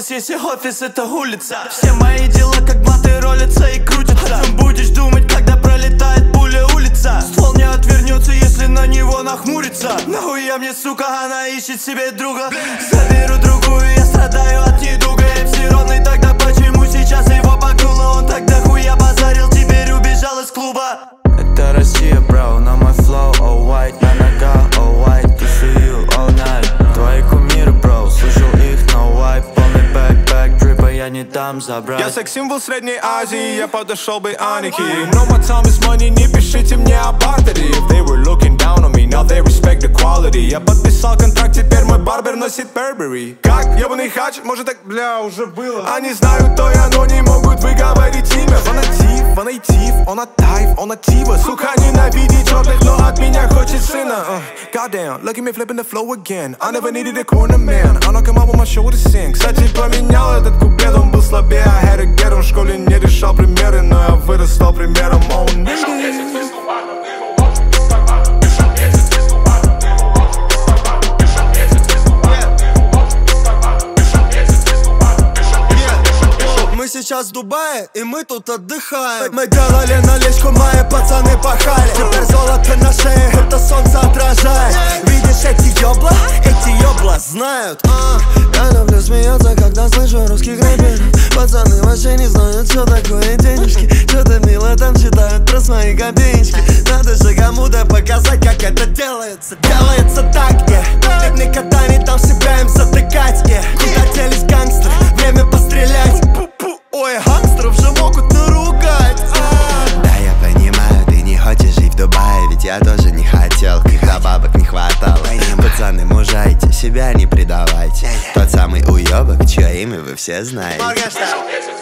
офис, если офис это улица. Все мои дела как блаты ролятся и крутятся. О чем будешь думать, когда пролетает пуля улица? Ствол не отвернется, если на него нахмуриться. Нахуя мне, сука, она ищет себе друга. Заберу другую, я страдаю от недуга. MC ровный, тогда почему сейчас его погнуло? Он тогда хуя базарил, теперь убежал из клуба. Это Россия, бро, на мой флоу, all white. На ногах, all white, тусую all night. Твои кумиры, бро, слышал их, no wipe. Полный бэкпэк, дрипа я не дам забрать. Я секс-символ Средней Азии, я подошел бы Аники. No more time is money, не пишите мне о бартере. If they were looking down on me, now they respect the quality. Я подписал контракт, теперь мой барбер носит Burberry. Как ебаный хач, может так, бля, уже было. Они знают то я, но не могут выговорить имя. Фанатив, он от тайф, он от тива. Сука, ненавидит черных, но от меня хочет сына. Goddamn, look at me flipping the flow again. I never needed a corner man, I knock him out with my shoulder sing. Кстати, поменял этот куплет, он был слабее. I had to get он в школе не решал примеры, но я вырос, стал примером. Oh, Мы сейчас в Дубае, и мы тут отдыхаем. Мы делали наличку, мои пацаны пахали. Теперь золото на шее, это солнце отражает. Видишь эти ёбла знают. Я люблю смеяться, когда слышу русских рэперов. Пацаны вообще не знают, что такое денежки. Что-то мило там читают про свои копеечки. Надо же кому-то показать, как это делается. Делается так, никогда не дам себя им затыкать, Куда делись гангстеры, время пострелять. Ой, гангстеров же могут наругать. Да, я понимаю, ты не хочешь жить в Дубае. Ведь я тоже не хотел, когда бабок не хватало. Пацаны, мужайте, себя не предавайте. Тот самый уёбок, чье имя вы все знаете.